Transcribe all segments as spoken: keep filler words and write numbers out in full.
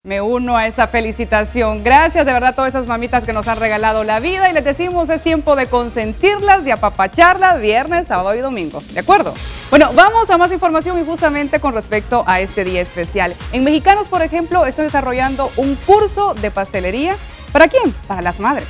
Me uno a esa felicitación. Gracias de verdad a todas esas mamitas que nos han regalado la vida y les decimos es tiempo de consentirlas, de apapacharlas viernes, sábado y domingo. ¿De acuerdo? Bueno, vamos a más información y justamente con respecto a este día especial. En Mexicanos, por ejemplo, están desarrollando un curso de pastelería. ¿Para quién? Para las madres.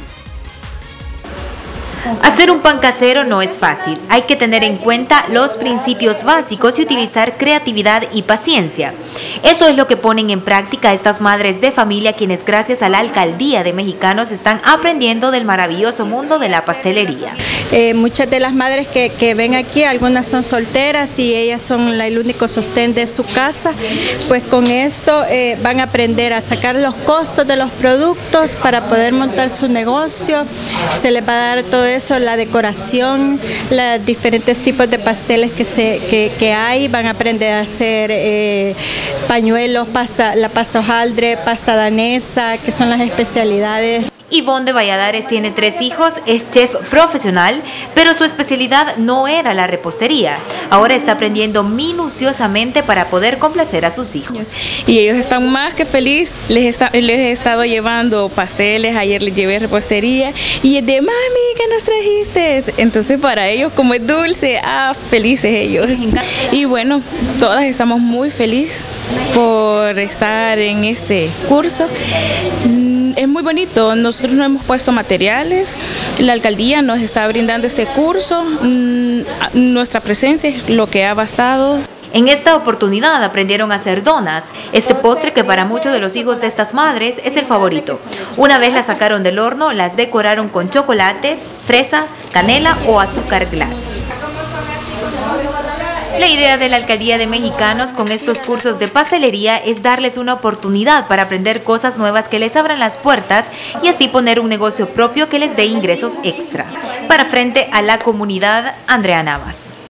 Hacer un pan casero no es fácil. Hay que tener en cuenta los principios básicos y utilizar creatividad y paciencia. Eso es lo que ponen en práctica estas madres de familia quienes gracias a la Alcaldía de Mexicanos están aprendiendo del maravilloso mundo de la pastelería. Eh, muchas de las madres que, que ven aquí, algunas son solteras y ellas son la, el único sostén de su casa, pues con esto eh, van a aprender a sacar los costos de los productos para poder montar su negocio. Se les va a dar todo eso, la decoración, los diferentes tipos de pasteles que, se, que, que hay, van a aprender a hacer eh, pañuelos, pasta, la pasta hojaldre, pasta danesa, que son las especialidades. Ivonne de Valladares tiene tres hijos, es chef profesional, pero su especialidad no era la repostería. Ahora está aprendiendo minuciosamente para poder complacer a sus hijos. Y ellos están más que felices, les, está, les he estado llevando pasteles, ayer les llevé repostería y es de mami, ¿qué nos trajiste? Entonces para ellos como es dulce, ah, felices ellos. Y bueno, todas estamos muy felices por estar en este curso. Es muy bonito, nosotros no hemos puesto materiales, la alcaldía nos está brindando este curso, nuestra presencia es lo que ha bastado. En esta oportunidad aprendieron a hacer donas, este postre que para muchos de los hijos de estas madres es el favorito. Una vez las sacaron del horno, las decoraron con chocolate, fresa, canela o azúcar glass. La idea de la Alcaldía de Mexicanos con estos cursos de pastelería es darles una oportunidad para aprender cosas nuevas que les abran las puertas y así poner un negocio propio que les dé ingresos extra. Para Frente a la Comunidad, Andrea Navas.